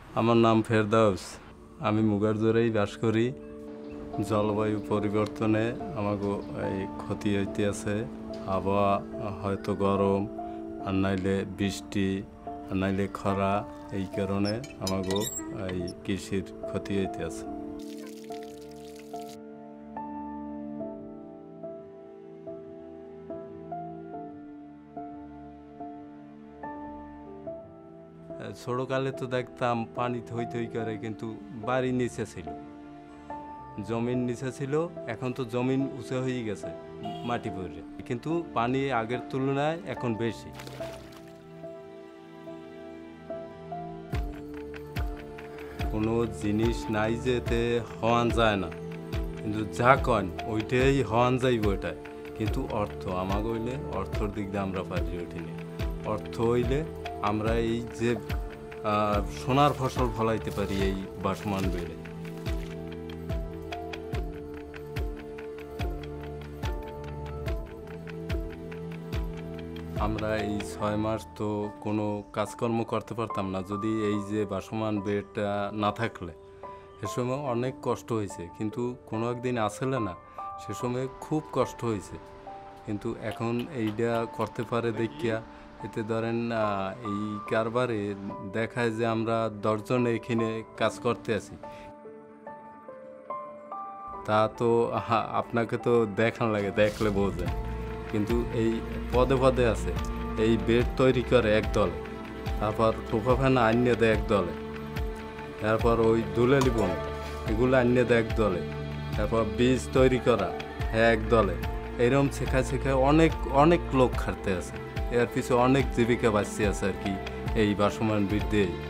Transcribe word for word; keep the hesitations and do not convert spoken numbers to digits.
আমার নাম ফেরদাউস। আমি মুগারজোরেই বাস করি। জলবায়ু পরিবর্তনে আমাকে এই ক্ষতি হইতে আছে। আবহাওয়া হয়তো গরম, আর নাইলে বৃষ্টি, আর নাইলে খরা, এই কারণে আমাকে এই কৃষির ক্ষতি হইতে আছে। ছোটকালে তো দেখতাম পানি থই থই করে, কিন্তু বাড়ির নিচে ছিল, জমির নিচে ছিল। এখন তো জমিন উঁচু হয়ে গেছে, মাটি পড়ে, কিন্তু পানি আগের তুলনায় এখন বেশি। কোনো জিনিস নাই যেতে হওয়ান যায় না, কিন্তু যা কন ওইটাই হওয়ান যাইব ওইটাই। কিন্তু অর্থ আমাকে হইলে অর্থর দিক দিয়ে আমরা পারি ওইটিনি। অর্থ হইলে আমরা এই যে সোনার ফসল ফলাইতে পারি এই বাসমান বেড়ে। আমরা এই ছয় মাস তো কোনো কাজকর্ম করতে পারতাম না যদি এই যে বাসমান বেডটা না থাকলে। সে সময় অনেক কষ্ট হয়েছে, কিন্তু কোনো একদিন আসলে না, সে সময় খুব কষ্ট হয়েছে। কিন্তু এখন এইটা করতে পারে দেখিয়া, এতে ধরেন এই কারবারে দেখায় যে আমরা দশজন এখানে কাজ করতে আছি। তা তো আপনাকে তো দেখান লাগে, দেখলে বোঝে। কিন্তু এই পদে পদে আছে, এই বেড তৈরি করে এক দলে, তারপর টোপা ফেনা আনিয়ে দেয় এক দলে, তারপর ওই দুলেলি বোন এগুলো আনিয়ে দেয় এক দলে, তারপর বীজ তৈরি করা হ্যাঁ এক দলে। এরকম শেখা শেখায় অনেক অনেক লোক খাটতে আছে, এর পিছনে অনেক জীবিকা বাঁচিয়ে আছে আর কি এই বাসমান বৃদ্ধি।